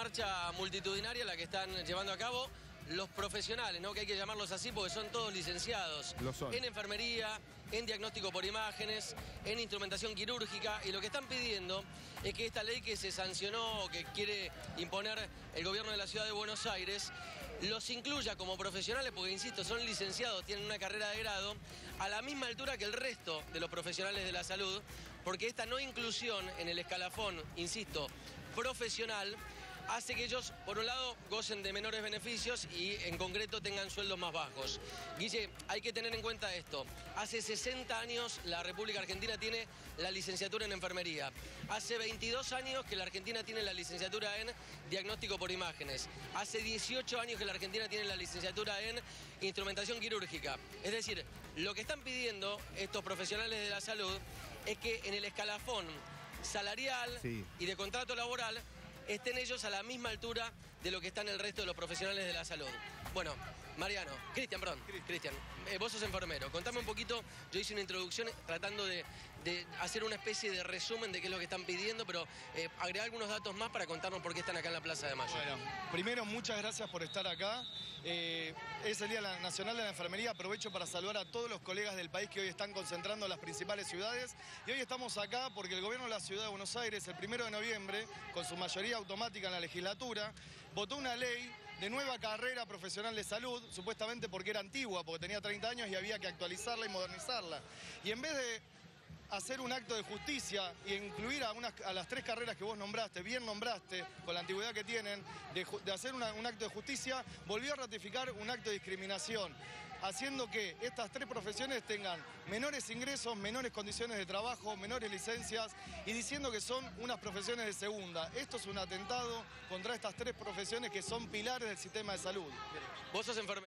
marcha multitudinaria la que están llevando a cabo los profesionales, ¿no? Que hay que llamarlos así porque son todos licenciados. Lo son. En enfermería, en diagnóstico por imágenes, en instrumentación quirúrgica. Y lo que están pidiendo es que esta ley que se sancionó, que quiere imponer el gobierno de la ciudad de Buenos Aires, los incluya como profesionales, porque insisto, son licenciados, tienen una carrera de grado, a la misma altura que el resto de los profesionales de la salud, porque esta no inclusión en el escalafón, insisto, profesional, hace que ellos, por un lado, gocen de menores beneficios y, en concreto, tengan sueldos más bajos. Guille, hay que tener en cuenta esto. Hace 60 años la República Argentina tiene la licenciatura en enfermería. Hace 22 años que la Argentina tiene la licenciatura en diagnóstico por imágenes. Hace 18 años que la Argentina tiene la licenciatura en instrumentación quirúrgica. Es decir, lo que están pidiendo estos profesionales de la salud es que en el escalafón salarial y de contrato laboral estén ellos a la misma altura de lo que están el resto de los profesionales de la salud. Bueno, Cristian, vos sos enfermero. Contame un poquito, yo hice una introducción tratando de hacer una especie de resumen de qué es lo que están pidiendo, pero agregar algunos datos más para contarnos por qué están acá en la Plaza de Mayo. Bueno, primero, muchas gracias por estar acá. Es el Día Nacional de la Enfermería. Aprovecho para saludar a todos los colegas del país que hoy están concentrando en las principales ciudades. Y hoy estamos acá porque el gobierno de la ciudad de Buenos Aires, el 1 de noviembre, con su mayoría automática en la legislatura, votó una ley de nueva carrera profesional de salud, supuestamente porque era antigua, porque tenía 30 años y había que actualizarla y modernizarla. Y en vez de hacer un acto de justicia e incluir a las 3 carreras que vos nombraste, bien nombraste, con la antigüedad que tienen, de hacer un acto de justicia, volvió a ratificar un acto de discriminación, haciendo que estas 3 profesiones tengan menores ingresos, menores condiciones de trabajo, menores licencias y diciendo que son unas profesiones de segunda. Esto es un atentado contra estas 3 profesiones que son pilares del sistema de salud. Vos sos enfermero.